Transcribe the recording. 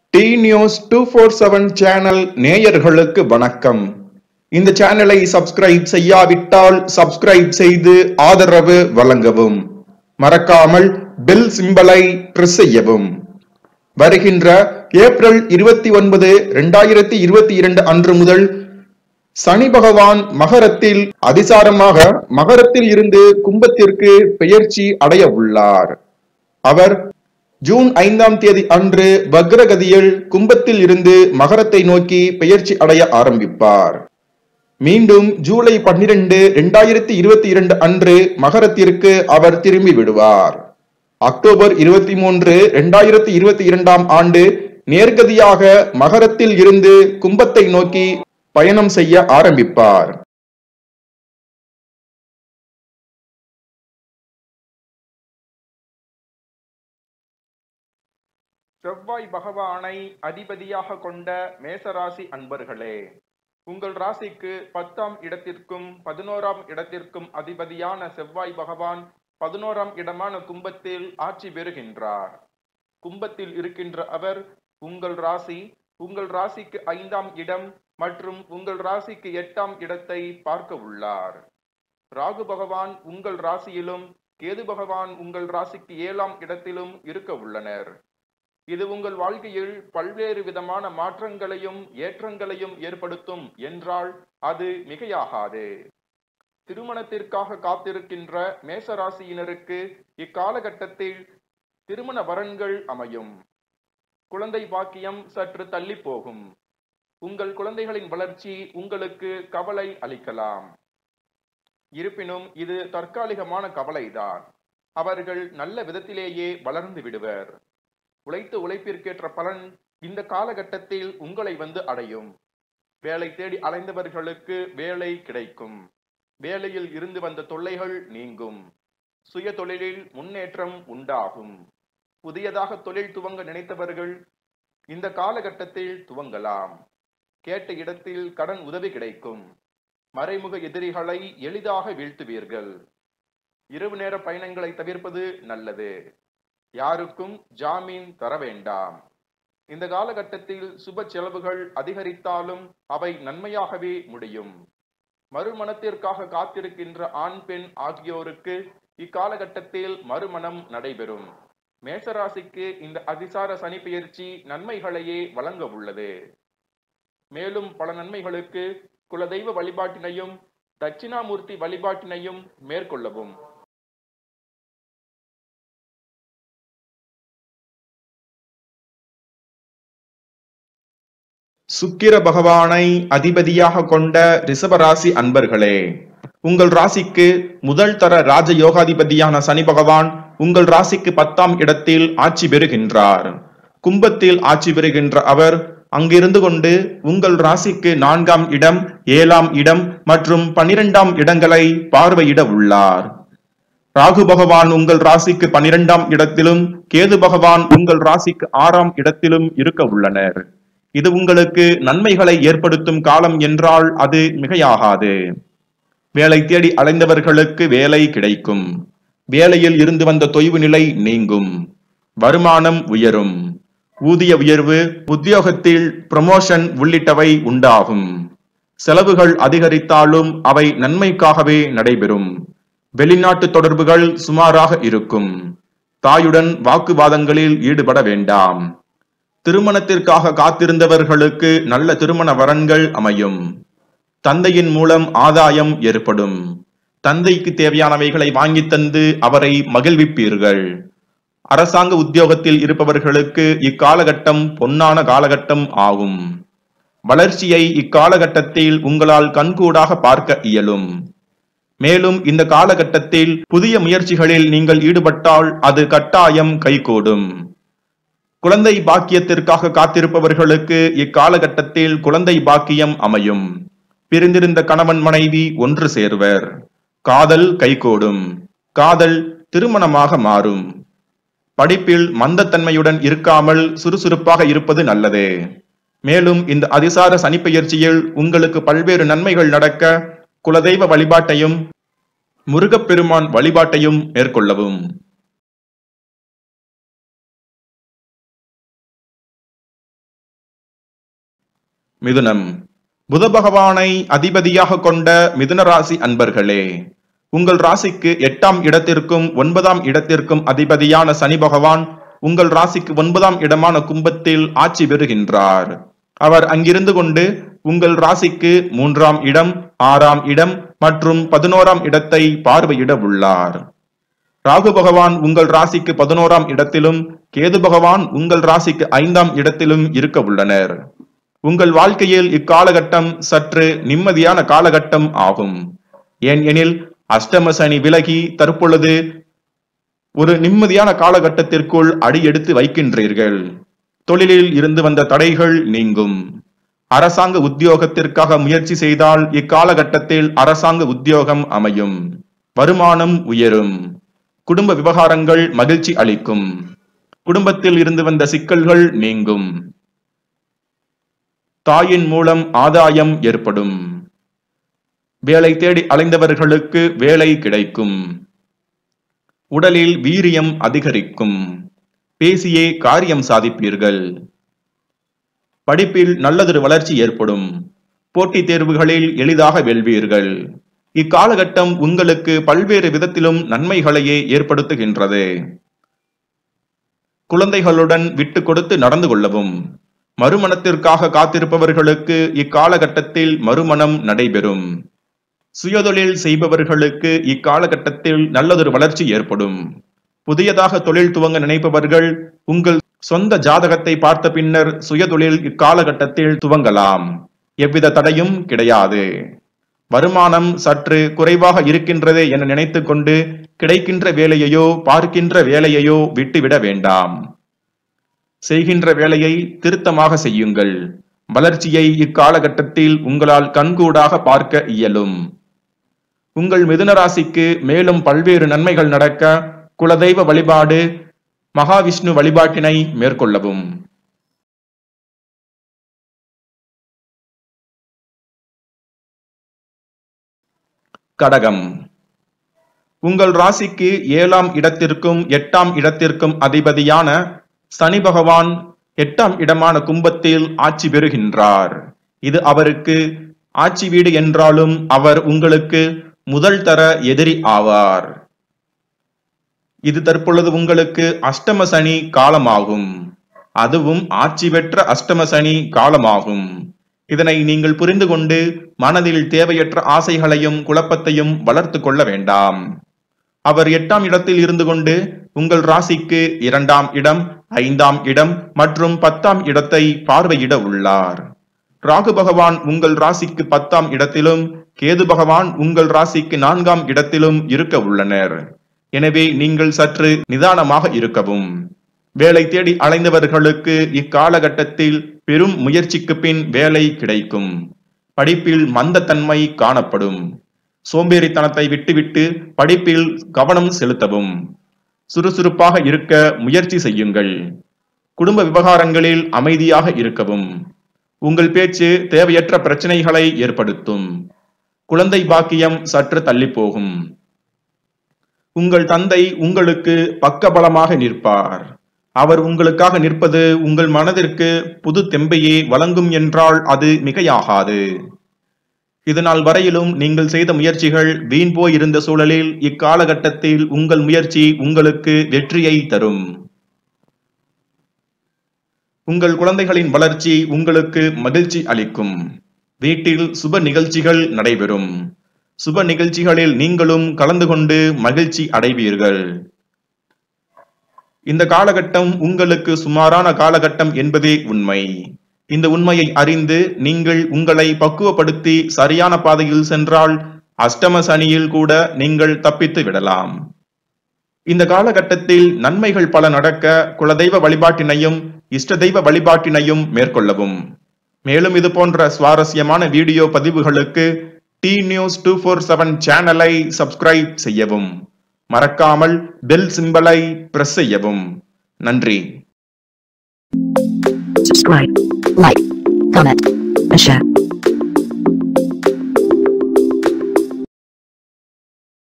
D news 247 channel நேயர்களுக்கு வணக்கம். இந்த சேனலை சப்ஸ்கிரைப் செய்யாவிட்டால் சப்ஸ்கிரைப் செய்து ஆதரவு வழங்கவும். மறக்காமல் பெல் சிம்பலை பிரஸ் செய்யவும். வருகின்ற ஏப்ரல் 29, 2022 அன்று முதல் சனி பகவான் மகரத்தில் அதிசாரமாக மகரத்தில் இருந்து கும்பத்திற்கு பெயர்ச்சி அடைய உள்ளார். அவர் ஜூன் 5ஆம் தேதி அன்று வக்ரகதியில் கும்பத்தில் இருந்து மகரத்தை நோக்கி பெயர்ச்சி அடைய ஆரம்பிப்பார். மீண்டும் ஜூலை 12, 2022 அன்று மகரத்திற்கு அவர் திரும்பி விடுவார். அக்டோபர் 23, 2022 ஆண்டு நேர்கதியாக மகரத்தில் இருந்து கும்பத்தை நோக்கி பயணம் செய்ய ஆரம்பிப்பார். செவ்வாய் பகவானை அதிபதியாக கொண்ட மேசராசி அன்பர்களே, உங்கள் ராசிக்கு 10ஆம் இடத்திற்கும் 11ஆம் இடத்திற்கும் அதிபதியான செவ்வாய் பகவான் 11ஆம் இடமான கும்பத்தில் ஆட்சி பெறுகின்றார். கும்பத்தில் இருக்கின்ற அவர் உங்கள் ராசிக்கு 5ஆம் இடம் மற்றும் உங்கள் ராசிக்கு 8ஆம் இடத்தை பார்க்க உள்ளார். ராகு பகவான் உங்கள் ராசியிலும் கேது பகவான் உங்கள் ராசிக்கு 7ஆம் இடத்திலும் இருக்க உள்ளனர். இது உங்கள் வாழ்க்கையில் பல்வேறு விதமான மாற்றங்களையும் ஏற்றங்களையும் ஏற்படுத்தும் என்றால் அது மிகையாகாது. திருமணத்திற்காக காத்திருக்கின்ற மேசராசியினருக்கு இக்காலகட்டத்தில் திருமண வரன்கள் அமையும். குழந்தை பாக்கியம் சற்று தள்ளி போகும். உங்கள் குழந்தைகளின் வளர்ச்சி உங்களுக்கு கவலை அளிக்கலாம். இருப்பினும் இது தற்காலிகமான கவலைதான். அவர்கள் நல்ல விதத்திலேயே வளர்ந்து விடுவர். உழைத்த உழைப்பிற்கேற்ற பலன் இந்த காலகட்டத்தில் உங்களை வந்து அடையும். வேலை தேடி அலைந்தவர்களுக்கு வேலை கிடைக்கும். வேலையில் இருந்து வந்த தொல்லைகள் நீங்கும். சுய தொழிலில் முன்னேற்றம் உண்டாகும். புதியதாக தொழில் துவங்க நினைத்தவர்கள் இந்த காலகட்டத்தில் துவங்கலாம். கேட்ட இடத்தில் கடன் உதவி கிடைக்கும். மறைமுக எதிரிகளை எளிதாக வீழ்த்துவீர்கள். இரவு நேர பயணங்களை தவிர்ப்பது நல்லது. யாருக்கும் ஜாமீன் தர வேண்டாம். இந்த காலகட்டத்தில் சுப செலவுகள் அதிகரித்தாலும் அவை நன்மையாகவே முடியும். மறுமணத்திற்காக காத்திருக்கின்ற ஆண் பெண் ஆகியோருக்கு இக்காலகட்டத்தில் மறுமணம் நடைபெறும். மேசராசிக்கு இந்த அதிசார சனி பெயர்ச்சி நன்மைகளையே வழங்க உள்ளது. மேலும் பல நன்மைகளுக்கு குலதெய்வ வழிபாட்டினையும் தட்சிணாமூர்த்தி வழிபாட்டினையும் மேற்கொள்ளவும். சுக்கிர பகவானை அதிபதியாக கொண்ட ரிஷபராசி அன்பர்களே, உங்கள் ராசிக்கு முதல் தர ராஜயோகாதிபதியான சனி பகவான் உங்கள் ராசிக்கு 10ஆம் இடத்தில் ஆட்சி பெறுகின்றார். கும்பத்தில் ஆட்சி பெறுகின்ற அவர் அங்கிருந்து கொண்டு உங்கள் ராசிக்கு 4ஆம் இடம், 7ஆம் இடம் மற்றும் 12ஆம் இடங்களை பார்வையிட உள்ளார். ராகு பகவான் உங்கள் ராசிக்கு 12ஆம் இடத்திலும் கேது பகவான் உங்கள் ராசிக்கு 6ஆம் இடத்திலும் இருக்க உள்ளனர். இது உங்களுக்கு நன்மைகளை ஏற்படுத்தும் காலம் என்றால் அது மிகையாகாது. வேலை தேடி அலைந்தவர்களுக்கு வேலை கிடைக்கும். வேலையில் இருந்து வந்த தொய்வு நிலை நீங்கும். வருமானம் உயரும். ஊதிய உயர்வு, உத்தியோகத்தில் ப்ரமோஷன் உள்ளிட்டவை உண்டாகும். செலவுகள் அதிகரித்தாலும் அவை நன்மைக்காகவே நடைபெறும். வெளிநாட்டு தொடர்புகள் சுமாராக இருக்கும். தாயுடன் வாக்குவாதங்களில் ஈடுபட வேண்டாம். திருமணத்திற்காக காத்திருந்தவர்களுக்கு நல்ல திருமண வரன்கள் அமையும். தந்தையின் மூலம் ஆதாயம் ஏற்படும். தந்தைக்கு தேவையானவைகளை வாங்கி தந்து அவரை மகிழ்விப்பீர்கள். அரசாங்க உத்தியோகத்தில் இருப்பவர்களுக்கு இக்காலகட்டம் பொன்னான காலகட்டம் ஆகும். வளர்ச்சியை இக்காலகட்டத்தில் உங்களால் கண்கூடாக பார்க்க இயலும். மேலும் இந்த காலகட்டத்தில் புதிய முயற்சிகளில் நீங்கள் ஈடுபட்டால் அது கட்டாயம் கைகூடும். குழந்தை பாக்கியத்திற்காக காத்திருப்பவர்களுக்கு இக்காலகட்டத்தில் குழந்தை பாக்கியம் அமையும். பிரிந்திருந்த கணவன் மனைவி ஒன்று சேர்வர். காதல் கைகூடும். காதல் திருமணமாக மாறும். படிப்பில் மந்தத்தன்மையுடன் இருக்காமல் சுறுசுறுப்பாக இருப்பது நல்லது. மேலும் இந்த அதிசார சனி பெயர்ச்சியில் உங்களுக்கு பல்வேறு நன்மைகள் நடக்க குலதெய்வ வழிபாட்டையும் முருகப்பெருமான் வழிபாட்டையும் மேற்கொள்ளவும். மிதுனம். புத பகவானை அதிபதியாக கொண்ட மிதுன ராசி அன்பர்களே, உங்கள் ராசிக்கு 8ஆம் இடத்திற்கும் 9ஆம் இடத்திற்கும் அதிபதியான சனி பகவான் உங்கள் ராசிக்கு 9ஆம் இடமான கும்பத்தில் ஆட்சி பெறுகின்றார். அவர் அங்கிருந்து கொண்டு உங்கள் ராசிக்கு 3ஆம் இடம், 6ஆம் இடம் மற்றும் 11ஆம் இடத்தை பார்வையிட உள்ளார். ராகு பகவான் உங்கள் ராசிக்கு 11ஆம் இடத்திலும், கேது பகவான் உங்கள் ராசிக்கு 5ஆம் இடத்திலும் இருக்க உள்ளனர். உங்கள் வாழ்க்கையில் இக்காலகட்டம் சற்று நிம்மதியான காலகட்டம் ஆகும். ஏன் எனில் அஷ்டம சனி விலகி தற்பொழுது ஒரு நிம்மதியான காலகட்டத்திற்குள் அடியெடுத்து வைக்கின்றீர்கள். தொழிலில் இருந்து வந்த தடைகள் நீங்கும். அரசாங்க உத்தியோகத்திற்காக முயற்சி செய்தால் இக்காலகட்டத்தில் அரசாங்க உத்தியோகம் அமையும். வருமானம் உயரும். குடும்ப விவகாரங்கள் மகிழ்ச்சி அளிக்கும். குடும்பத்தில் இருந்து வந்த சிக்கல்கள் நீங்கும். தாயின் மூலம் ஆதாயம் ஏற்படும். வேலை தேடி அலைந்தவர்களுக்கு வேலை கிடைக்கும். உடலில் வீரியம் அதிகரிக்கும். பேசியே காரியம் சாதிப்பீர்கள். படிப்பில் நல்லதொரு வளர்ச்சி ஏற்படும். போட்டித் தேர்வுகளில் எளிதாக வெல்வீர்கள். இக்காலகட்டம் உங்களுக்கு பல்வேறு விதத்திலும் நன்மைகளையே ஏற்படுத்துகின்றது. குழந்தைகளுடன் விட்டு கொடுத்து நடந்து கொள்ளவும். மறுமணத்திற்காக காத்திருப்பவர்களுக்கு இக்காலகட்டத்தில் மறுமணம் நடைபெறும். சுயதொழில் செய்பவர்களுக்கு இக்காலகட்டத்தில் நல்லதொரு வளர்ச்சி ஏற்படும். புதியதாக தொழில் துவங்க நினைப்பவர்கள் உங்கள் சொந்த ஜாதகத்தை பார்த்த பின்னர் சுயதொழில் இக்காலகட்டத்தில் துவங்கலாம். எவ்வித தடையும் கிடையாது. வருமானம் சற்று குறைவாக இருக்கின்றதே என நினைத்து கொண்டு கிடைக்கின்ற வேலையையோ பார்க்கின்ற வேலையையோ விட்டுவிட வேண்டாம். செய்கின்ற வேலையை திருத்தமாக செய்யுங்கள். வளர்ச்சியை இக்காலகட்டத்தில் உங்களால் கண்கூடாக பார்க்க இயலும். உங்கள் மிதுன ராசிக்கு மேலும் பல்வேறு நன்மைகள் நடக்க குலதெய்வ வழிபாடு, மகாவிஷ்ணு வழிபாட்டினை மேற்கொள்ளவும். கடகம். உங்கள் ராசிக்கு 7ஆம் இடத்திற்கும் 8ஆம் இடத்திற்கும் அதிபதியான சனி பகவான் 8ஆம் இடமான கும்பத்தில் ஆட்சி பெறுகின்றார். இது அவருக்கு ஆட்சி வீடு என்றாலும் அவர் உங்களுக்கு முதல் தர எதிரி ஆவார். இது தற்பொழுது உங்களுக்கு அஷ்டம சனி காலமாகும். அதுவும் ஆட்சி பெற்ற அஷ்டம சனி காலமாகும். இதனை நீங்கள் புரிந்து கொண்டு மனதில் தேவையற்ற ஆசைகளையும் குழப்பத்தையும் வளர்த்து கொள்ள வேண்டாம். அவர் 8ஆம் இடத்தில் இருந்து கொண்டு உங்கள் ராசிக்கு 2ஆம் இடம், 5ஆம் இடம் மற்றும் 10ஆம் இடத்தை பார்வையிட உள்ளார். ராகு பகவான் உங்கள் ராசிக்கு 10ஆம் இடத்திலும், கேது பகவான் உங்கள் ராசிக்கு 4ஆம் இடத்திலும் இருக்க உள்ளனர். எனவே நீங்கள் சற்று நிதானமாக இருக்கவும். வேலை தேடி அலைந்தவர்களுக்கு இக்காலகட்டத்தில் பெரும் முயற்சிக்கு பின் வேலை கிடைக்கும். படிப்பில் மந்தத்தன்மை காணப்படும். சோம்பேறித்தனத்தை விட்டுவிட்டு படிப்பில் கவனம் செலுத்தவும். சுறுசுறுப்பாக இருக்க முயற்சி செய்யுங்கள். குடும்ப விவகாரங்களில் அமைதியாக இருக்கவும். உங்கள் பேச்சு தேவையற்ற பிரச்சனைகளை ஏற்படுத்தும். குழந்தை பாக்கியம் சற்று தள்ளி போகும். உங்கள் தந்தை உங்களுக்கு பக்கபலமாக நிற்பார். அவர் உங்களுக்காக நிற்பது உங்கள் மனதிற்கு புது தெம்பையே வழங்கும் என்றால் அது மிகையாகாது. இதனால் வரையிலும் நீங்கள் செய்த முயற்சிகள் வீண் போய் இருந்த சூழலில் இக்காலகட்டத்தில் உங்கள் முயற்சி உங்களுக்கு வெற்றியை தரும். உங்கள் குழந்தைகளின் வளர்ச்சி உங்களுக்கு மகிழ்ச்சி அளிக்கும். வீட்டில் சுப நிகழ்ச்சிகள் நடைபெறும். சுப நிகழ்ச்சிகளில் நீங்களும் கலந்து கொண்டு மகிழ்ச்சி அடைவீர்கள். இந்த காலகட்டம் உங்களுக்கு சுமாரான காலகட்டம் என்பதே உண்மை. இந்த உண்மையை அறிந்து நீங்கள் உங்களை பக்குவப்படுத்தி சரியான பாதையில் சென்றால் அஷ்டம சனியில் கூட நீங்கள் தப்பித்து விடலாம். இந்த காலகட்டத்தில் நன்மைகள் பல நடக்க குலதெய்வ வழிபாட்டினையும் இஷ்ட தெய்வ வழிபாட்டினையும் மேற்கொள்ளவும். மேலும் இது போன்ற சுவாரஸ்யமான வீடியோ பதிவுகளுக்கு T-News247 சேனலை சப்ஸ்கிரைப் செய்யவும். மறக்காமல் பெல் சிம்பலை பிரஸ் செய்யவும். நன்றி. Subscribe, like, comment, and share.